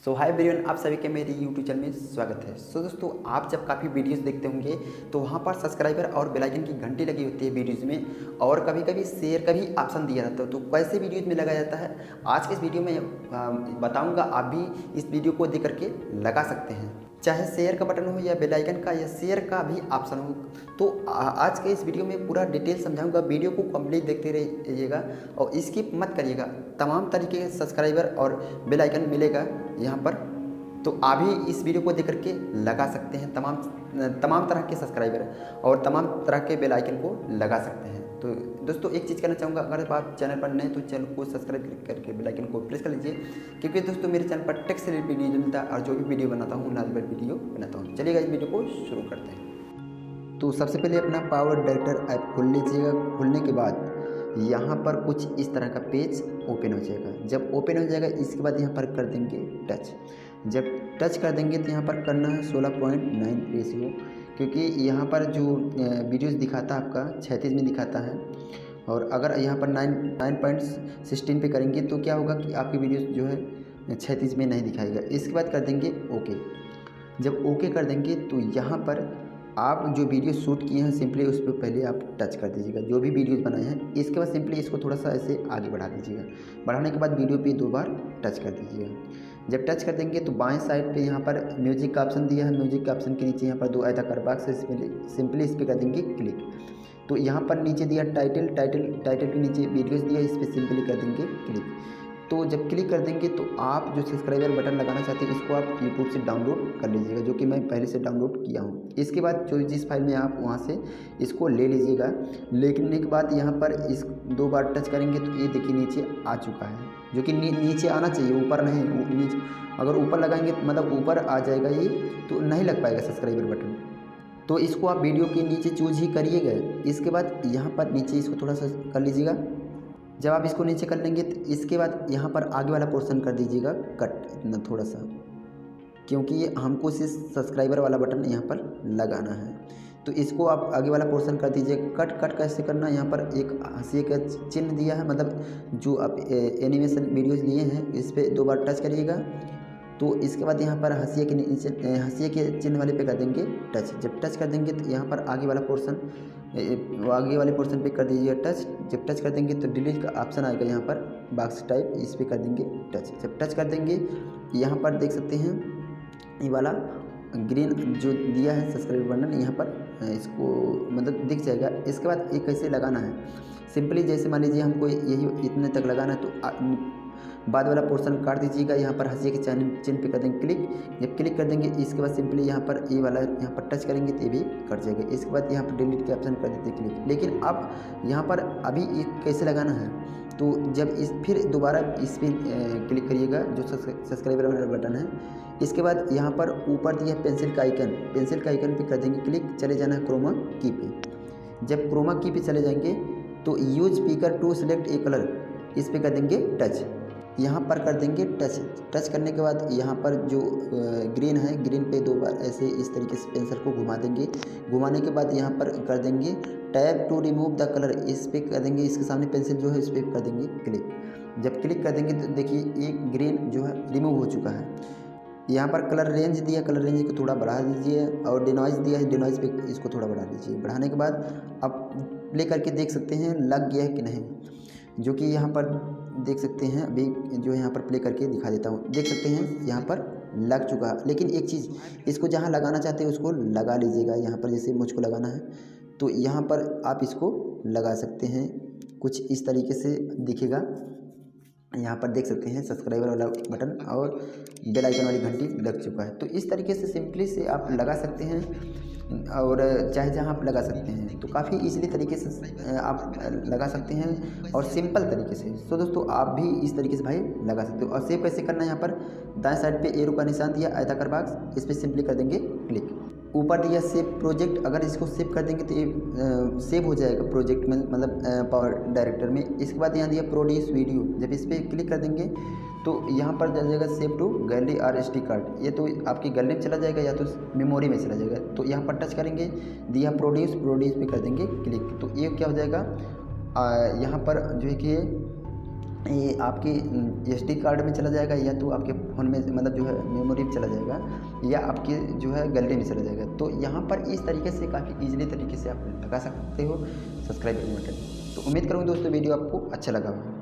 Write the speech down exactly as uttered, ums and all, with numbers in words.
सो hi everyone, आप सभी के मेरे यूट्यूब चैनल में स्वागत है। सो so, दोस्तों, आप जब काफ़ी वीडियोस देखते होंगे तो वहाँ पर सब्सक्राइबर और बेल आइकन की घंटी लगी होती है वीडियोस में, और कभी कभी शेयर का भी ऑप्शन दिया रहता है। तो कैसे वीडियोस में लगाया जाता है, आज के इस वीडियो में बताऊँगा। आप भी इस वीडियो को देख करके लगा सकते हैं, चाहे शेयर का बटन हो या बेल आइकन का या शेयर का भी ऑप्शन हो। तो आज के इस वीडियो में पूरा डिटेल समझाऊंगा। वीडियो को कंप्लीट देखते रहिएगा और स्किप मत करिएगा। तमाम तरीके के सब्सक्राइबर और बेल आइकन मिलेगा यहाँ पर, तो आप भी इस वीडियो को देख करके लगा सकते हैं। तमाम तमाम तरह के सब्सक्राइबर और तमाम तरह के बेल आइकन को लगा सकते हैं। तो दोस्तों, एक चीज़ कहना चाहूँगा, अगर आप चैनल पर नए तो चैनल को सब्सक्राइब करके बेल आइकन को प्रेस कर लीजिए, क्योंकि दोस्तों मेरे चैनल पर टेक से रिलेटेड वीडियो मिलता है और जो भी वीडियो बनाता हूँ नाजबत वीडियो बनाता हूँ। चलिएगा, इस वीडियो को शुरू करते हैं। तो सबसे पहले अपना पावर डायरेक्टर ऐप खोल लीजिएगा। खोलने के बाद यहाँ पर कुछ इस तरह का पेज ओपन हो जाएगा। जब ओपन हो जाएगा, इसके बाद यहाँ पर कर देंगे टच। जब टच कर देंगे तो यहाँ पर करना है सोलह पॉइंट नाइन रेशियो, क्योंकि यहाँ पर जो वीडियोस दिखाता है आपका छत्तीस में दिखाता है, और अगर यहाँ पर नाइन नाइन पॉइंट सिक्सटीन पे करेंगे तो क्या होगा कि आपकी वीडियोस जो है छत्तीस में नहीं दिखाएगा। इसके बाद कर देंगे ओके। जब ओके कर देंगे तो यहाँ पर आप जो वीडियो शूट किए हैं सिंपली उस पर पहले आप टच कर दीजिएगा, जो भी वीडियोस बनाए हैं। इसके बाद सिंपली इसको थोड़ा सा ऐसे आगे बढ़ा दीजिएगा। बढ़ाने के बाद वीडियो पे दो बार टच कर दीजिएगा। जब टच कर देंगे तो बाएं साइड पे यहाँ पर म्यूजिक का ऑप्शन दिया है। म्यूजिक के ऑप्शन के नीचे यहाँ पर दो आयताकार बॉक्स है, सिंपली इस पर कर देंगे क्लिक। तो यहाँ पर नीचे दिया टाइटल, टाइटल टाइटल के नीचे वीडियोस दिया, इस पर सिंपली कर देंगे क्लिक। तो जब क्लिक कर देंगे तो आप जो सब्सक्राइबर बटन लगाना चाहते हैं इसको आप यूट्यूब से डाउनलोड कर लीजिएगा, जो कि मैं पहले से डाउनलोड किया हूँ। इसके बाद जो जिस फाइल में आप वहाँ से इसको ले लीजिएगा। लेने के बाद यहाँ पर इस दो बार टच करेंगे तो ये देखिए नीचे आ चुका है, जो कि नी, नीचे आना चाहिए, ऊपर नहीं। नीचे अगर ऊपर लगाएंगे मतलब ऊपर आ जाएगा ये, तो नहीं लग पाएगा सब्सक्राइबर बटन। तो इसको आप वीडियो के नीचे चूज ही करिएगा। इसके बाद यहाँ पर नीचे इसको थोड़ा सा कर लीजिएगा। जब आप इसको नीचे कर लेंगे तो इसके बाद यहाँ पर आगे वाला पोर्शन कर दीजिएगा कट, इतना थोड़ा सा, क्योंकि हमको सिर्फ सब्सक्राइबर वाला बटन यहाँ पर लगाना है। तो इसको आप आगे वाला पोर्शन कर दीजिए कट। कट कैसे करना, यहाँ पर एक हंसिए का चिन्ह दिया है, मतलब जो आप एनिमेशन वीडियोस लिए हैं इस पर दो बार टच करिएगा। तो इसके बाद यहाँ पर हंसिए के नीचे हंसिए के चिन्ह वाले पे कर देंगे टच। जब टच कर देंगे तो यहाँ पर आगे वाला पोर्शन आगे वाले पोर्शन पे कर दीजिए टच। जब टच कर देंगे तो डिलीट का ऑप्शन आएगा यहाँ पर बॉक्स टाइप, इस पर कर देंगे टच। जब टच कर देंगे यहाँ पर देख सकते हैं ये वाला ग्रीन जो दिया है सब्सक्राइब बटन, यहाँ पर इसको मतलब दिख जाएगा। इसके बाद ये कैसे लगाना है, सिंपली जैसे मान लीजिए हमको यही इतने तक लगाना है तो बाद वाला पोर्शन काट दीजिएगा। यहाँ पर हंसिए के चिन्ह चिन्ह पे कर देंगे क्लिक। जब क्लिक कर देंगे इसके बाद सिंपली यहाँ पर ये वाला यहाँ पर टच करेंगे तो ये भी कट जाएगा। इसके बाद यहाँ पर डिलीट के ऑप्शन कर देते हैं क्लिक। लेकिन अब यहाँ पर अभी ये कैसे लगाना है, तो जब इस फिर दोबारा इस पर क्लिक करिएगा जो सब्सक्राइबर वाला बटन है। इसके बाद यहाँ पर ऊपर दिया पेंसिल का आइकन, पेंसिल का आइकन पे कर देंगे क्लिक। चले जाना है क्रोमा की पे। जब क्रोमा की पे चले जाएंगे तो use speaker to select a colour, इस पर कर देंगे टच। यहाँ पर कर देंगे टच। टच करने के बाद यहाँ पर जो ग्रीन है, ग्रीन पे दो बार ऐसे इस तरीके से पेंसिल को घुमा देंगे। घुमाने के बाद यहाँ पर कर देंगे tab to remove the colour, इस पर कर देंगे। इसके सामने पेंसिल जो है इस पर कर देंगे क्लिक। जब क्लिक कर देंगे तो देखिए एक ग्रीन जो है रिमूव हो चुका है। यहाँ पर कलर रेंज दिया, कलर रेंज को थोड़ा बढ़ा दीजिए, और डिनॉइज दिया है, डिनॉइज पे इसको थोड़ा बढ़ा दीजिए। बढ़ाने के बाद अब प्ले करके देख सकते हैं लग गया है कि नहीं, जो कि यहाँ पर देख सकते हैं। अभी जो यहाँ पर प्ले करके दिखा देता हूँ, देख सकते हैं यहाँ पर लग चुका है। लेकिन एक चीज़, इसको जहाँ लगाना चाहते हैं उसको लगा लीजिएगा। यहाँ पर जैसे मुझको लगाना है तो यहाँ पर आप इसको लगा सकते हैं, कुछ इस तरीके से दिखेगा। यहाँ पर देख सकते हैं सब्सक्राइबर वाला बटन और बेल आइकन वाली घंटी लग चुका है। तो इस तरीके से सिंपली से आप लगा सकते हैं, और चाहे जहाँ आप लगा सकते हैं। तो काफ़ी इजीली तरीके से आप लगा सकते हैं और सिंपल तरीके से। तो दोस्तों, आप भी इस तरीके से भाई लगा सकते हो। और सेव कैसे करना है, यहाँ पर दाएं साइड पे एरो का निशान दिया आयताकार बॉक्स, इस पर सिंपली कर देंगे क्लिक। ऊपर दिया सेव प्रोजेक्ट, अगर इसको सेव कर देंगे तो ये सेव हो जाएगा प्रोजेक्ट में, मतलब पावर डायरेक्टर में। इसके बाद यहाँ दिया प्रोड्यूस वीडियो, जब इस पर क्लिक कर देंगे तो यहाँ पर जा जाएगा सेव टू गैलरी और एस डी कार्ड। ये तो आपकी गैलरी में चला जाएगा या तो मेमोरी में चला जाएगा। तो यहाँ पर टच करेंगे, दिया प्रोड्यूस, प्रोड्यूस पे कर देंगे क्लिक। तो ये क्या हो जाएगा, यहाँ पर जो है कि ये आपके एस डी कार्ड में चला जाएगा, या तो आपके फ़ोन में मतलब जो है मेमोरी में चला जाएगा, या आपके जो है गैलरी में चला जाएगा। तो यहाँ पर इस तरीके से काफ़ी ईजिली तरीके से आप लगा सकते हो सब्सक्राइब बटन। तो उम्मीद करूँगा दोस्तों वीडियो आपको अच्छा लगा हो।